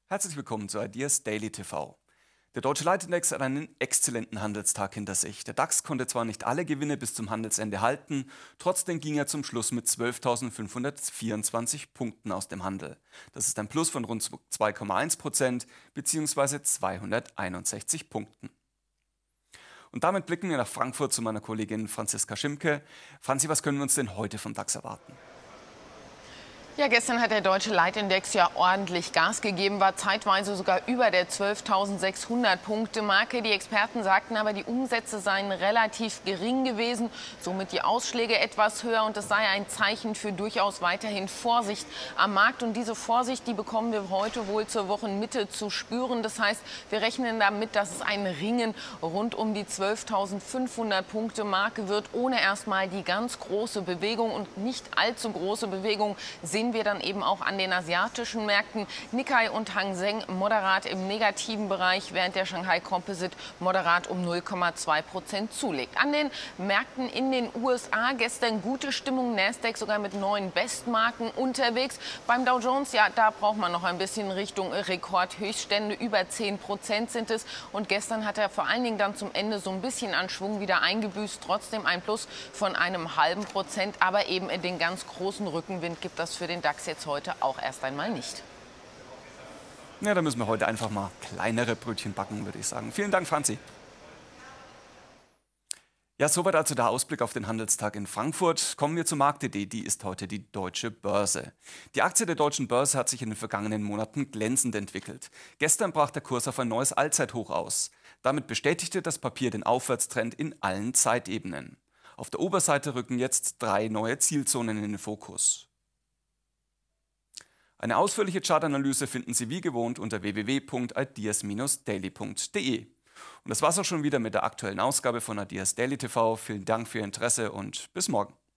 Herzlich willkommen zu Ideas Daily TV. Der deutsche Leitindex hat einen exzellenten Handelstag hinter sich. Der DAX konnte zwar nicht alle Gewinne bis zum Handelsende halten, trotzdem ging er zum Schluss mit 12.524 Punkten aus dem Handel. Das ist ein Plus von rund 2,1% bzw. 261 Punkten. Und damit blicken wir nach Frankfurt zu meiner Kollegin Franziska Schimke. Franzi, was können wir uns denn heute vom DAX erwarten? Ja, gestern hat der deutsche Leitindex ja ordentlich Gas gegeben, war zeitweise sogar über der 12.600 Punkte Marke. Die Experten sagten aber, die Umsätze seien relativ gering gewesen, somit die Ausschläge etwas höher und es sei ein Zeichen für durchaus weiterhin Vorsicht am Markt. Und diese Vorsicht, die bekommen wir heute wohl zur Wochenmitte zu spüren. Das heißt, wir rechnen damit, dass es ein Ringen rund um die 12.500 Punkte Marke wird, ohne erstmal die ganz große Bewegung und nicht allzu große Bewegung sehen wir dann eben auch an den asiatischen Märkten. Nikkei und Hang Seng moderat im negativen Bereich, während der Shanghai Composite moderat um 0,2% zulegt. An den Märkten in den USA gestern gute Stimmung, Nasdaq sogar mit neuen Bestmarken unterwegs. Beim Dow Jones, ja, da braucht man noch ein bisschen Richtung Rekordhöchststände, über 10% sind es. Und gestern hat er vor allen Dingen dann zum Ende so ein bisschen an Schwung wieder eingebüßt. Trotzdem ein Plus von einem halben Prozent, aber eben den ganz großen Rückenwind gibt das für den DAX jetzt heute auch erst einmal nicht. Ja, da müssen wir heute einfach mal kleinere Brötchen backen, würde ich sagen. Vielen Dank, Franzi. Ja, soweit also der Ausblick auf den Handelstag in Frankfurt. Kommen wir zur Markt.de, die ist heute die Deutsche Börse. Die Aktie der Deutschen Börse hat sich in den vergangenen Monaten glänzend entwickelt. Gestern brach der Kurs auf ein neues Allzeithoch aus. Damit bestätigte das Papier den Aufwärtstrend in allen Zeitebenen. Auf der Oberseite rücken jetzt 3 neue Zielzonen in den Fokus. Eine ausführliche Chartanalyse finden Sie wie gewohnt unter www.ideas-daily.de. Und das war's auch schon wieder mit der aktuellen Ausgabe von Ideas Daily TV. Vielen Dank für Ihr Interesse und bis morgen.